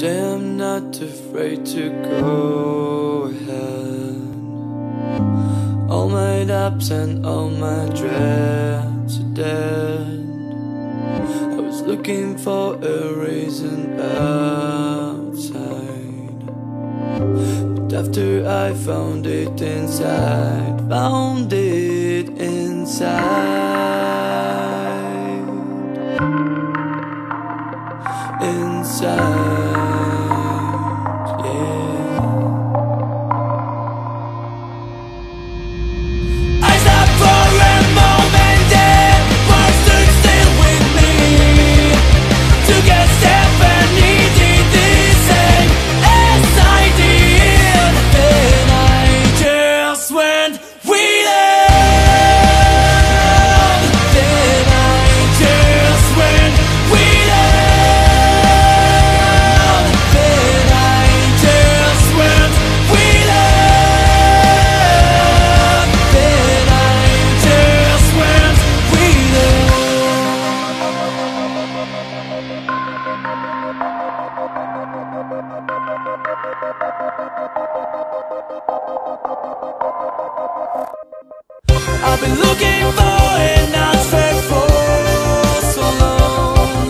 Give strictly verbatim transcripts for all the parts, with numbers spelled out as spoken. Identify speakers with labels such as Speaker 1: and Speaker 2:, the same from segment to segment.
Speaker 1: Today I'm not afraid to go ahead. All my doubts and all my dreads are dead. I was looking for a reason outside, but after I found it inside, found it inside, inside. I've been looking for an answer for so long,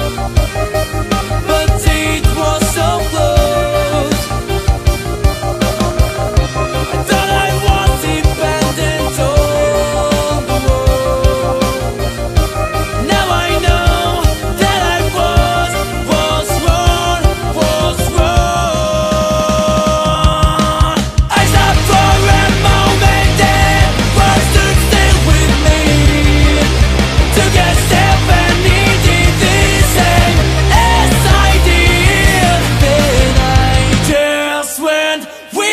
Speaker 1: but it was so close. I thought I was dependent on the world. Now I know that I was, was wrong, was wrong. I stopped for a moment and stood still with me. Took a step and needed this same as I did. Then I just went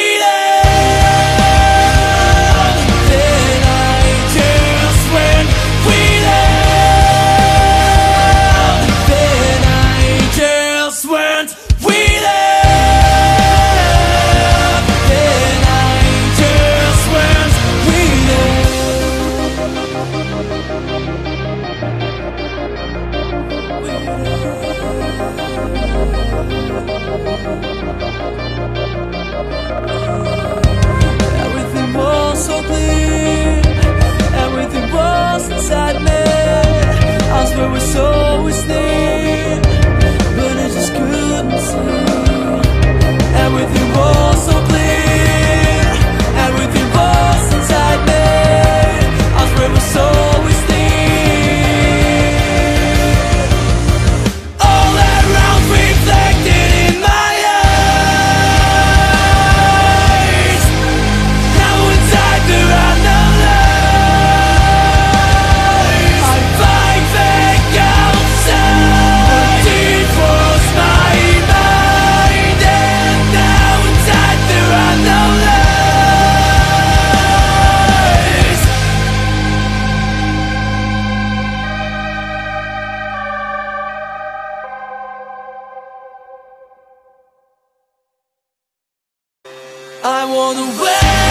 Speaker 1: without. Then I just went without. Then I just went without. Then I just went Everything was so clear, everything was inside me. I swear we're so asleep, but I just couldn't see. Everything was so clear, everything was inside me. I swear we're so asleep. All around reflected in my eyes. Now inside there are no lies. I fight back outside. It was my mind, and now inside there are no lies. I wanna wait.